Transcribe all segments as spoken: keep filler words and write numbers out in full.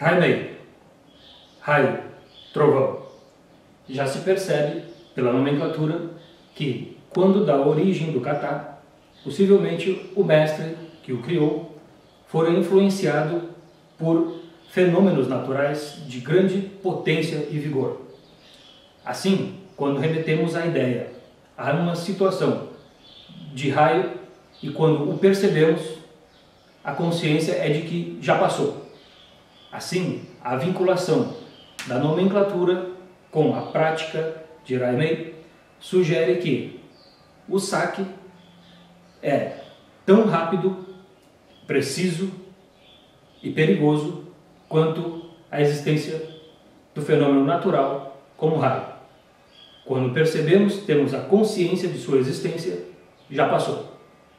Raimei, raio, trovão. Já se percebe, pela nomenclatura, que, quando da origem do kata, possivelmente o mestre que o criou fora influenciado por fenômenos naturais de grande potência e vigor. Assim, quando remetemos a ideia a uma situação de raio e quando o percebemos, a consciência é de que já passou. Assim, a vinculação da nomenclatura com a prática de Raimei sugere que o saque é tão rápido, preciso e perigoso quanto a existência do fenômeno natural como raio. Quando percebemos, temos a consciência de sua existência, já passou.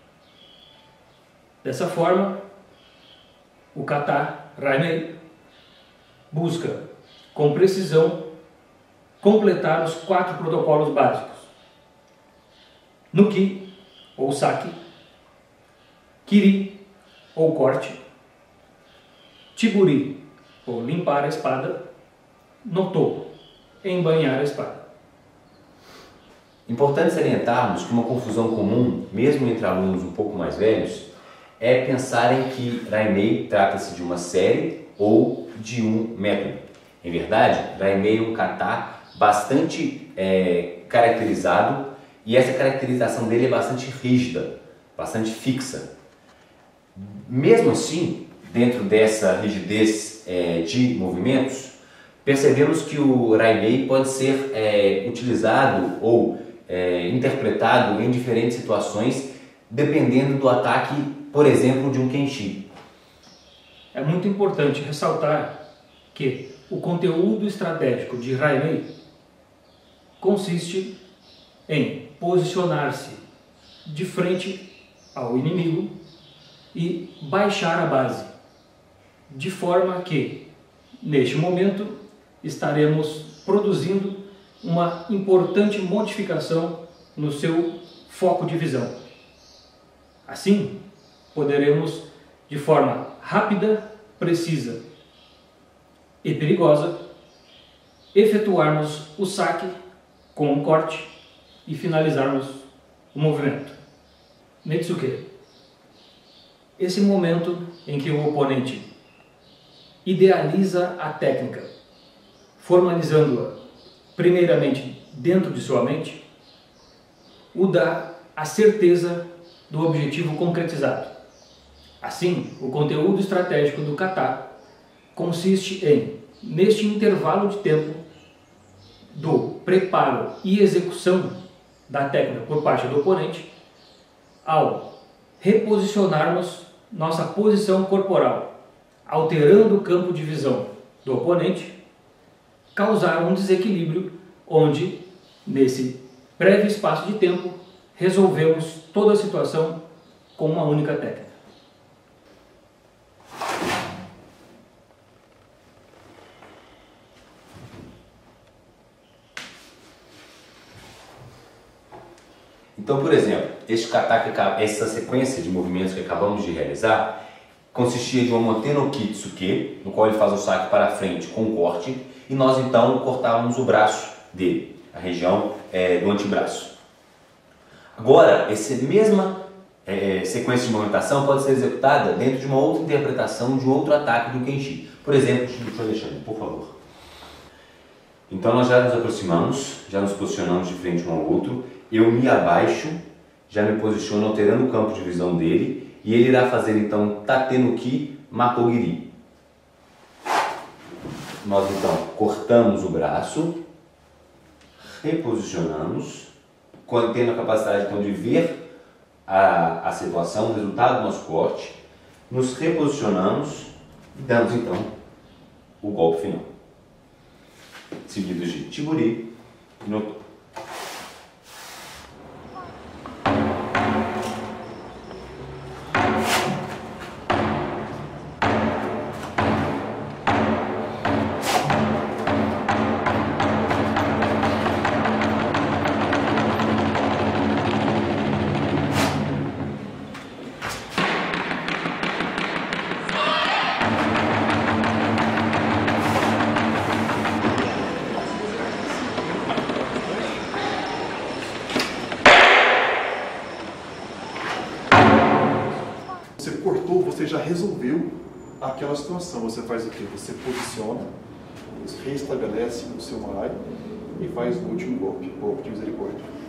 Dessa forma, o kata Raimei busca, com precisão, completar os quatro protocolos básicos: Nuki, ou saque, Kiri, ou corte, Chiburi, ou limpar a espada, Noto, embanhar a espada. Importante salientarmos que uma confusão comum, mesmo entre alunos um pouco mais velhos, é pensarem que Raimei trata-se de uma série ou de um método. Em verdade, Raimei é um kata bastante é, caracterizado, e essa caracterização dele é bastante rígida, bastante fixa. Mesmo assim, dentro dessa rigidez é, de movimentos, percebemos que o Raimei pode ser é, utilizado ou é, interpretado em diferentes situações, dependendo do ataque, por exemplo, de um Kenshi. É muito importante ressaltar que o conteúdo estratégico de Raimei consiste em posicionar-se de frente ao inimigo e baixar a base, de forma que, neste momento, estaremos produzindo uma importante modificação no seu foco de visão. Assim, poderemos, de forma rápida, precisa e perigosa, efetuarmos o saque com um corte e finalizarmos o movimento. Metsuke. Esse momento em que o oponente idealiza a técnica, formalizando-a primeiramente dentro de sua mente, o dá a certeza do objetivo concretizado. Assim, o conteúdo estratégico do kata consiste em, neste intervalo de tempo do preparo e execução da técnica por parte do oponente, ao reposicionarmos nossa posição corporal, alterando o campo de visão do oponente, causar um desequilíbrio onde, nesse breve espaço de tempo, resolvemos toda a situação com uma única técnica. Então, por exemplo, este kata, essa sequência de movimentos que acabamos de realizar, consistia de uma Moten no Kitsuke, no qual ele faz o saque para frente com um corte, e nós então cortávamos o braço dele, a região é, do antebraço. Agora, essa mesma é, sequência de movimentação pode ser executada dentro de uma outra interpretação de outro ataque do Kenshi. Por exemplo, deixa eu deixar, por favor. Então nós já nos aproximamos, já nos posicionamos de frente um ao outro, eu me abaixo, já me posiciono alterando o campo de visão dele, e ele irá fazer então Tate no Ki Makogiri. Nós então cortamos o braço, reposicionamos, tendo a capacidade então de ver a, a situação, o resultado do nosso corte, nos reposicionamos e damos então o golpe final, seguidos de Chiburi e Noto. lutou, você já resolveu aquela situação. Você faz o quê? Você posiciona, restabelece o seu Marai e faz o último golpe, golpe de misericórdia.